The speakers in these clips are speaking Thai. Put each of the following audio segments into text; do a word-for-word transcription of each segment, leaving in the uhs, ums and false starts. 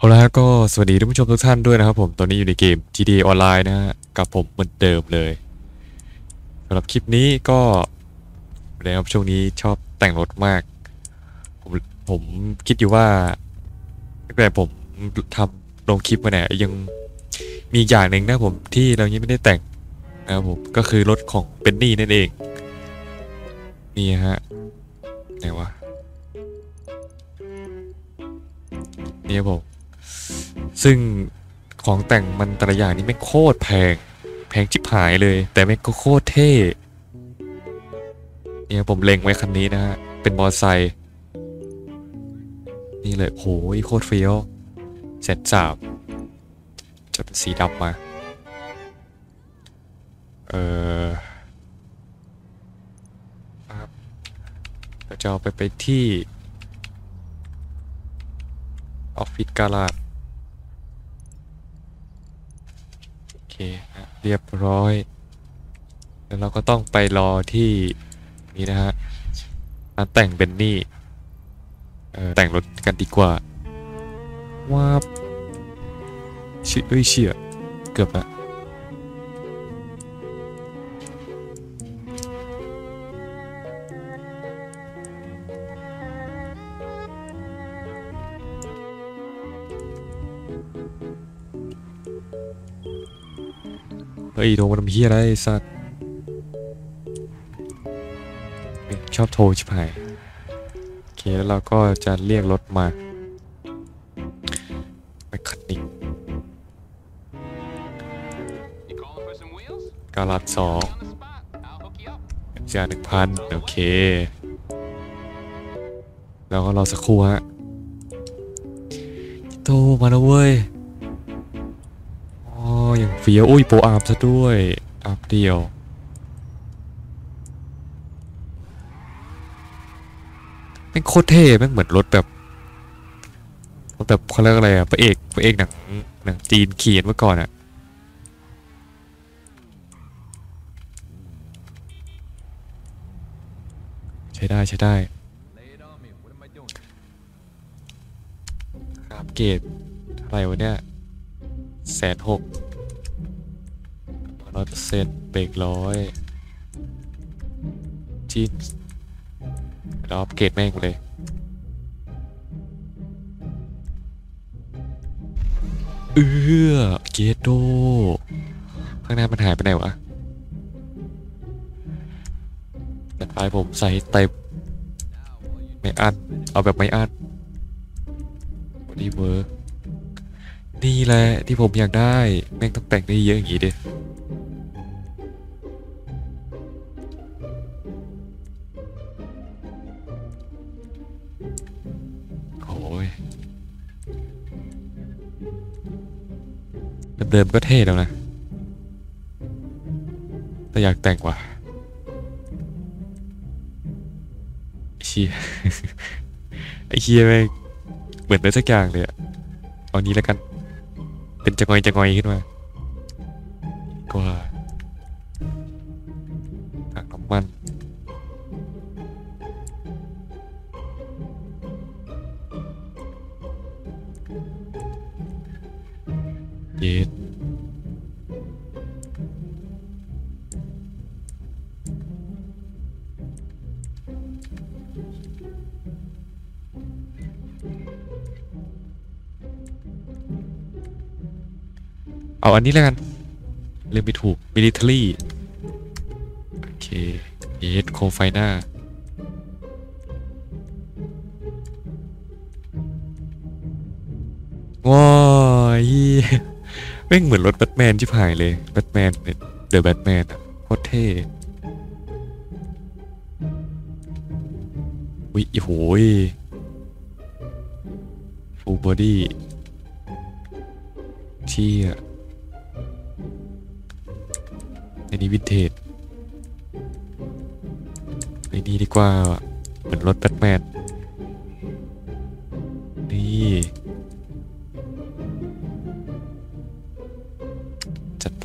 เอาละก็สวัสดีท่านผู้ชมทุกท่านด้วยนะครับผมตอนนี้อยู่ในเกม จี ที เอ ออนไลน์นะฮะกับผมเหมือนเดิมเลยสำหรับคลิปนี้ก็นะครับช่วงนี้ชอบแต่งรถมากผมผมคิดอยู่ว่าตั้งแต่ผมทำลงคลิปมาเนี่ยยังมีอีกอย่างหนึ่งนะผมที่เรายังไม่ได้แต่งนะครับผมก็คือรถของเบนนี่นั่นเองนี่ฮะไหนวะนี่ครับผมซึ่งของแต่งมันแต่ละอย่างนี้แม่งโคตรแพงแพงชิบหายเลยแต่แม่งก็โคตรเท่เนี่ยผมเล็งไว้คันนี้นะฮะเป็นมอเตอร์ไซค์นี่เลยโหยโคตรเฟี้ยวแสนสามจะเป็นสีดำมาเออครับเราจะเอาไปไปที่ออฟฟิศการาดโอเคนะเรียบร้อยแล้วเราก็ต้องไปรอที่นี่นะฮะร้านแต่งเบนนี่เออแต่งรถกันดีกว่าว้าบชิเอ้ยเชี่ยเกือบละเฮ้ยโทรมาทำเฮียอะไรไอ้สัตว์ชอบโทรชิบหายโอเคแล้วเราก็จะเรียกรถมาไปคันนิกกาลัดสองจาหนึ่งพันโอเคแล้วก็รอสักครู่ฮะโทรมาแล้วเว้ยอ๋ออย่างเฟี้ยวอุ้ยโปรอาร์มซะด้วยอาร์มเดียวแม่งโคตรเท่แม่งเหมือนรถแบบรถแบบเขาเรียกอะไรอะพระเอกพระเอกหนังหนังจีนเขียนเมื่อก่อนอะใช้ได้ใช้ได้อัปเกรดอะไรวะเนี่ยแสนหกร้อยเปอร์เซ็นต์เบรกร้อยจีนแล้วอัปเกรดแม่งเลยเออเกรดโดข้างหน้ามันหายไปไหนวะแต่ปลายผมใส่เต็มไม่อั้นเอาแบบไม่อั้นบอดี้เวิร์กนี่แหละที่ผมอยากได้แม่งต้องแต่งได้เยอะอย่างงี้ดิโอ้ยเดิมๆก็เท่แล้วนะแต่อยากแต่งว่ะไอ้เชี่ยไอ้เชี่ยแม่งเหมือนได้สักอย่างเลยอะเอานี้แล้วกันเป็นจะงอยจะงอยขึ้นมาก็ถังน้ำมันเย็ดเอาอันนี้แล้วกันเริ่มไปถูก military โอเคเย็ดโคไฟหน้าว้ายแม่งเหมือนรถแบทแมนชิบหายเลยแบทแมนเดอะแบทแมนอะโคตรเท่วิโอ้โหฟูลบอดี้เชี่ยอันนี้วินเทจไอ้นี่ดีกว่าเหมือนรถแบทแมนนี่จัดไป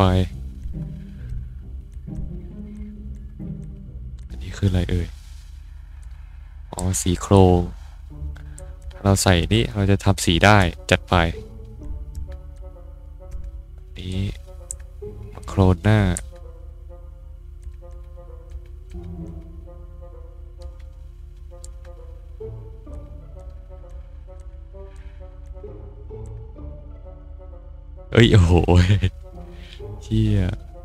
อันนี้คืออะไรเอ่ยอ๋อสีโครงเราใส่นี่เราจะทำสีได้จัดไปนี้โครนหน้าเอ้ยโอ้โหเชี่ย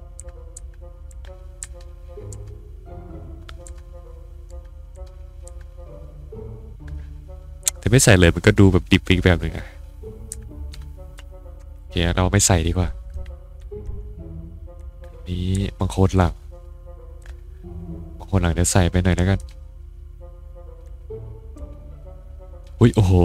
แต่ไม่ใส่เลยมันก็ดูแบบดิบฟิกแบบหนึ่งอะโอเคเราไม่ใส่ดีกว่านี้บางโคลนหลังบางโคลนหลังเดี๋ยวใส่ไปหน่อยแล้วกันอุ้ยโอ้โห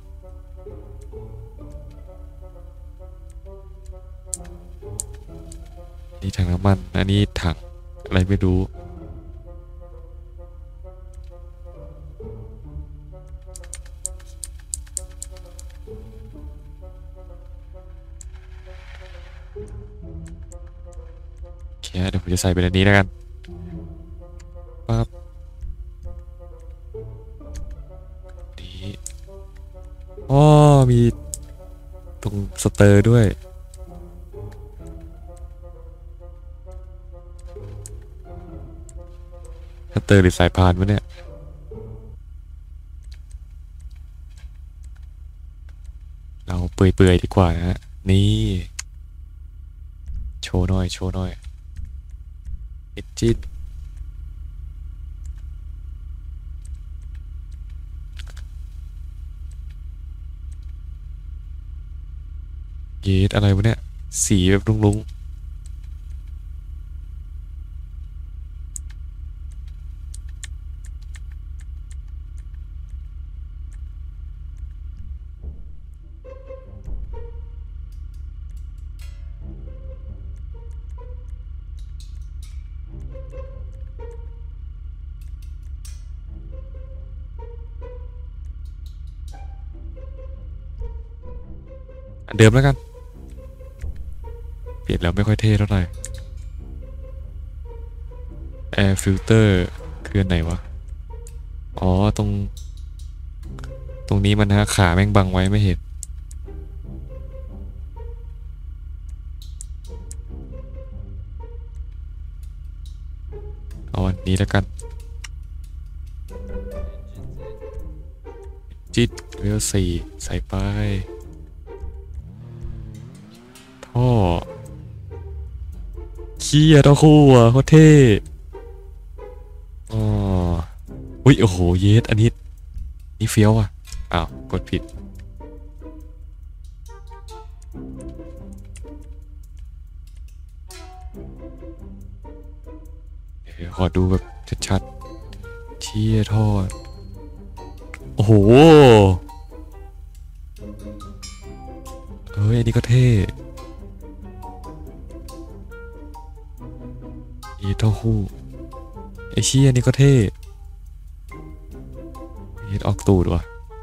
นี่ถังน้ำมันอันนี้ถังอะไรไม่รู้โอเคเดี๋ยวผมจะใส่ไปในนี้แล้วกันปั๊บนี่อ๋อมีตรงสเตอร์ด้วยสเตอร์หรือสายพานวะเนี่ยเราเปื่อยๆดีกว่านะฮะนี่โชว์หน่อยโชว์หน่อยเอจิตเยสอะไรวะเนี่ยสีแบบลุงๆอันเดิมแล้วกันเปลี่ยนแล้วไม่ค่อยเท่เท่าไหร่ Air filter คืออันไหนวะอ๋อตรงตรงนี้มันฮะขาแม่งบังไว้ไม่เห็นเอาอันนี้แล้วกันจิตเวลสี่ใส่ไปท่อเคียร์ท่อคู่อ่ะโคตรเท่อ๋ออุ้ยโอ้โหเยสอันนี้นี่เฟี้ยวอ่ะอ้าวกดผิดเดี๋ยวขอดูแบบชัดๆเชี่ยท่อโอ้โหเฮ้ยอันนี้ก็เท่ยีท่อคู่ไอเชี่ยอันนี้ก็เท่ยีออกตูดว่ะ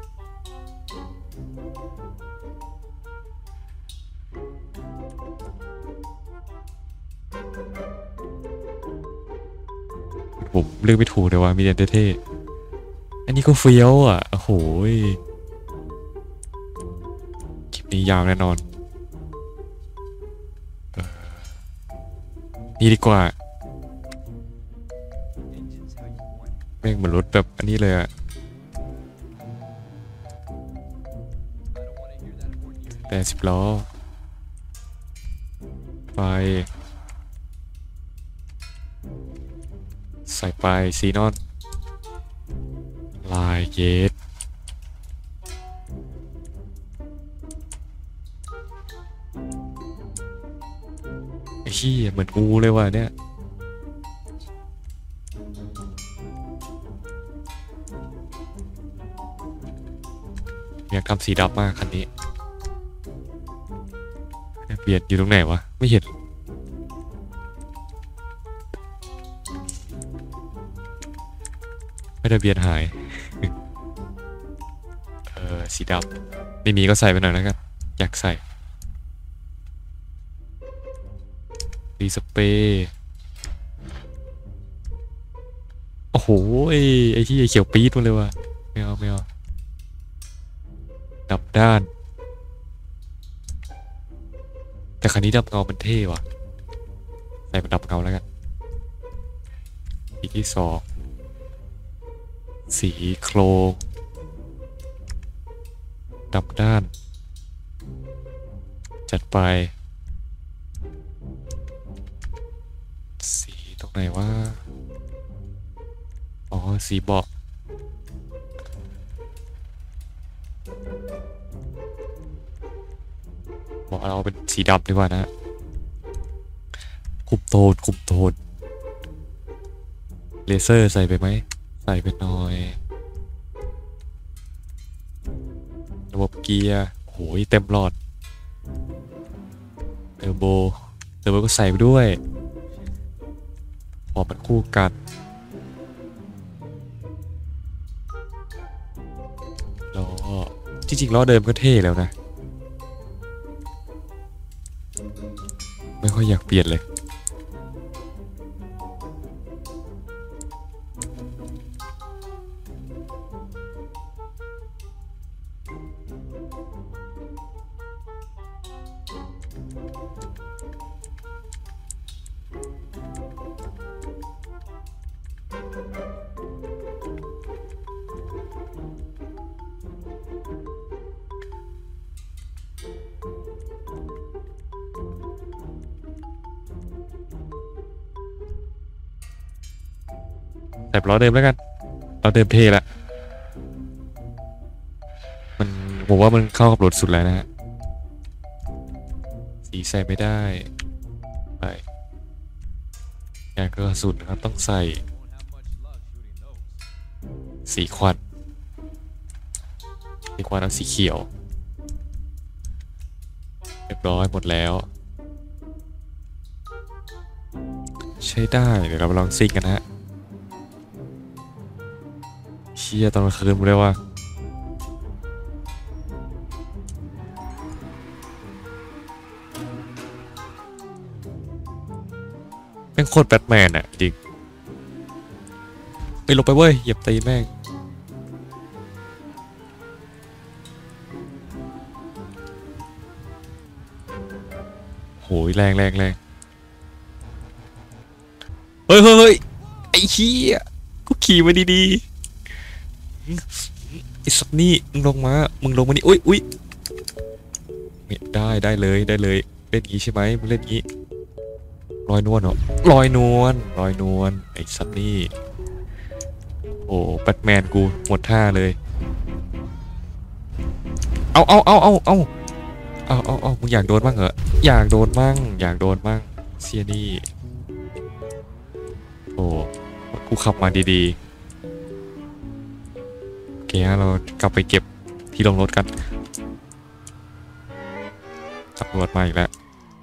ผมเลือกไม่ถูกเลยว่ามีแต่เท่ๆอันนี้ก็เฟี้ยวอ่ะโอ้โหคลิปนี้ยาวแน่นอนเออนี่ดีกว่าแม่งเหมือนรถแบบอันนี้เลยอ่ะแต่สิบล้อไปใส่ไปซีนอนลายเยสไอ้ขี้ยเหมือนงูเลยว่ะเนี่ยอยากทำสีดำมากคันนี้เปลี่ยนอยู่ตรงไหนวะไม่เห็นไม่ได้เบียนหาย เออสีดำไม่มีก็ใส่ไปหน่อยแล้วกันอยากใส่ดีสเปรย์โอ้โหไอ้ไอ้ที่ไอ้เขียวปี๊ดมาเลยว่ะไม่เอาไม่เอาดับด้านแต่คันนี้ดับเงามันเท่ว่ะใส่มันดับเงาแล้วกันสีที่สองสีโครงดับด้านจัดไปสีตรงไหนว่าอ๋อสีเบาะบอกเราเป็นสีดำดีกว่านะคุมโทนคุมโทนเลเซอร์ใส่ไปไหมใส่ไปหน่อยระบบเกียร์โอ้ยเต็มหลอดเทอร์โบเทอร์โบก็ใส่ไปด้วยพอมันคู่กันล้อจริงๆล้อเดิมก็เท่แล้วนะไม่ค่อยอยากเปลี่ยนเลยแต่ล้อเดิมแล้วกันล้อเดิมเท่ละมันผมว่ามันเข้ากับรถสุดแล้วนะฮะสีใส่ไม่ได้ไปยางกระสุนนะครับต้องใส่สีควันสีควันเอาสีเขียวเรียบร้อยหมดแล้วใช้ได้เดี๋ยวเราไปลองซิ่งกันฮะเชี่ยตอนกลางคืนมึงเรียกว่าเป็นโคตรแบทแมนอะจริงไปลงไปเว้ยเหยียบตีแม่งโหยแรงแรงแรงเฮ้ยเฮ้ยไอ้เหี้ยกูขี่มาดีๆไอ้สักนี่มึงลงมามึงลงมานี่อุ้ยอุ้ยได้ได้เลยได้เลยเล่นงี้ใช่ไหมมึงเล่นงี้ลอยนวลเหรอลอยนวลลอยนวลไอ้สัตว์นี่โอ้แบทแมนกูหมดท่าเลยเอาเอาเอาเอาเอาเอาเอาเอามึงอยากโดนบ้างเหรออยากโดนบ้างอยากโดนบ้างเซียนี่โอ้กูขับมาดีๆโอเคฮะเรากลับไปเก็บที่ลงรถกันตำรวจมาอีกแล้ว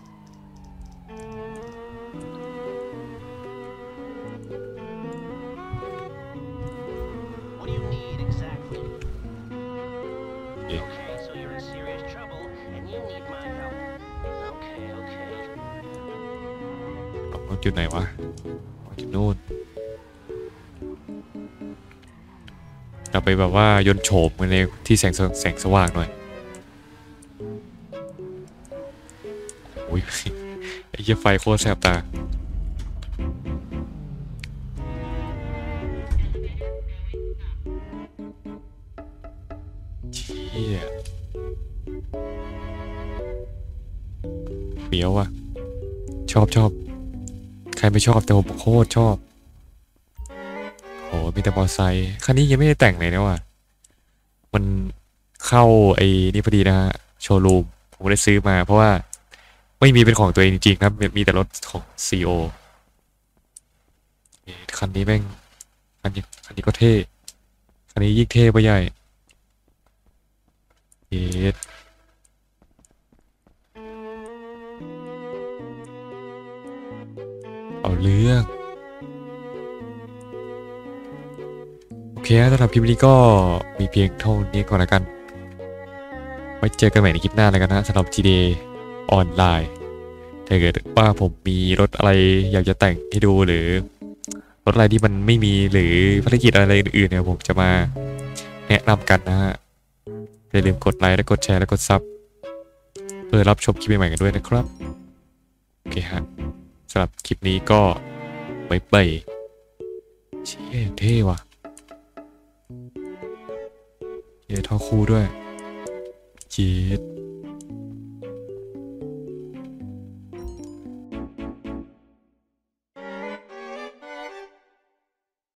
จุดไหนวะจุดนู่นกลับไปแบบว่ายนต์โฉบกันในที่แสงแสงสว่างหน่อยโอ้ยไอ้เหี้ยไฟโคตรแสบตาเชี่ยเฟี้ยวว่ะชอบชอบใครไม่ชอบแต่ผมโคตรชอบโหมีแต่มอเตอร์ไซค์คันนี้ยังไม่ได้แต่งเลยนะว่ะมันเข้าไอ้นี่พอดีนะฮะโชว์รูมผมได้ซื้อมาเพราะว่าไม่มีเป็นของตัวเองจริงๆครับมีแต่รถของ ซี โอ คันนี้แม่งคันนี้คันนี้ก็เท่คันนี้ยิ่งเท่ไปใหญ่เอ็ดเอาเรื่องโอเคสำหรับคลิปนี้ก็มีเพียงเท่านี้ก่อนละกันไว้เจอกันใหม่ในคลิปหน้าแล้วกันนะสำหรับ จี ที เอ ออนไลน์ถ้าเกิดว่าผมมีรถอะไรอยากจะแต่งให้ดูหรือรถอะไรที่มันไม่มีหรือภารกิจอะไรอื่นๆเนี่ยผมจะมาแนะนำกันนะฮะอย่าลืมกดไลค์และกดแชร์และกดซับเพื่อรับชมคลิปใหม่ๆกันด้วยนะครับโอเคฮะสำหรับคลิปนี้ก็ไปไปเชี่ยเท่ว่ะเย้ท่อคู่ด้วยจี๊ด